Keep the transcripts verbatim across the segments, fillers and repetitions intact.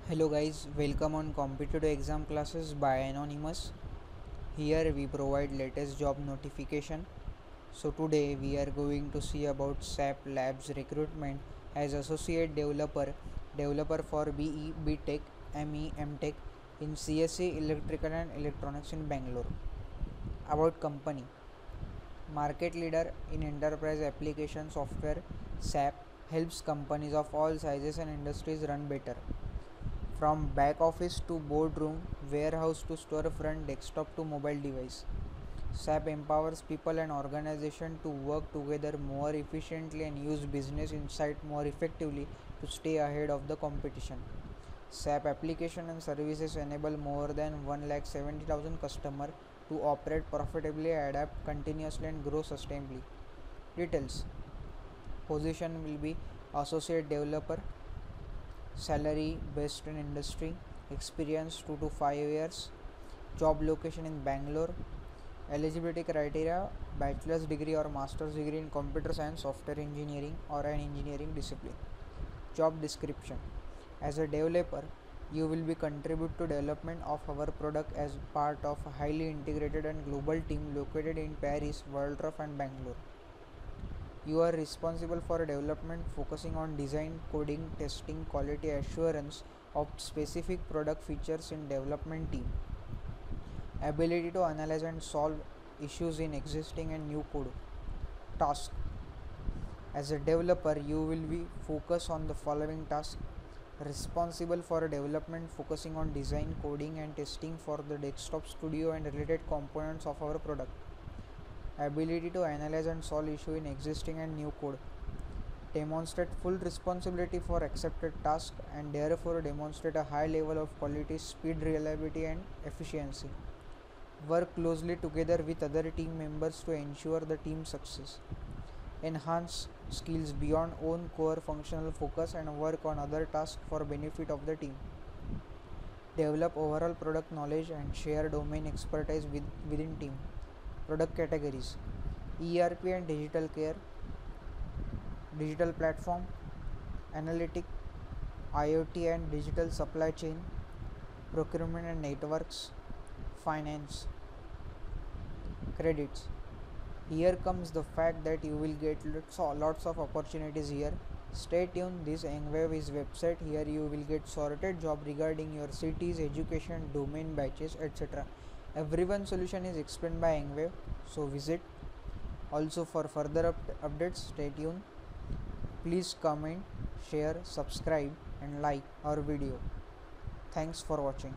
Hello guys, welcome on competitive exam classes by Anonymous. Here we provide latest job notification. So today we are going to see about S A P Labs recruitment as associate developer, developer for B E, B.Tech, M E, M.Tech in C S E Electrical and Electronics in Bangalore. About company, market leader in enterprise application software, S A P helps companies of all sizes and industries run better. From back office to boardroom, warehouse to storefront, desktop to mobile device, S A P empowers people and organizations to work together more efficiently and use business insight more effectively to stay ahead of the competition. S A P application and services enable more than one lakh seventy thousand customers to operate profitably, adapt continuously and grow sustainably. Details: position will be associate developer, salary based on industry, experience two to five years, job location in Bangalore, eligibility criteria bachelor's degree or master's degree in computer science, software engineering or an engineering discipline. Job description: as a developer you will be contribute to development of our product as part of a highly integrated and global team located in Paris, Waldorf and Bangalore. You are responsible for development focusing on design, coding, testing, quality assurance of specific product features in development team. Ability to analyze and solve issues in existing and new code. Task: as a developer you will be focused on the following tasks: responsible for development focusing on design, coding and testing for the desktop studio and related components of our product. Ability to analyze and solve issues in existing and new code. Demonstrate full responsibility for accepted tasks and therefore demonstrate a high level of quality, speed, reliability and efficiency. Work closely together with other team members to ensure the team success. Enhance skills beyond own core functional focus and work on other tasks for benefit of the team. Develop overall product knowledge and share domain expertise with, within team. Product categories: E R P and digital care, digital platform, analytic, IoT and digital supply chain, procurement and networks, finance. Credits: here comes the fact that you will get lots of, lots of opportunities here. Stay tuned. This Engwave is website. Here you will get sorted job regarding your cities, education, domain, batches, et cetera. Everyone solution is explained by Engwave, so visit. Also for further up updates, stay tuned. Please comment, share, subscribe and like our video. Thanks for watching.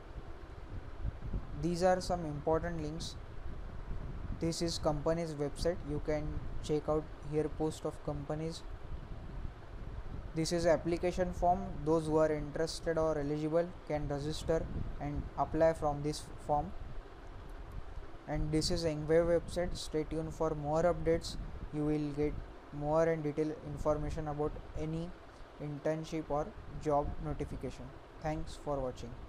These are some important links. This is company's website. You can check out here post of companies. This is application form. Those who are interested or eligible can register and apply from this form. And this is Engwave website. Stay tuned for more updates. You will get more and detailed information about any internship or job notification. Thanks for watching.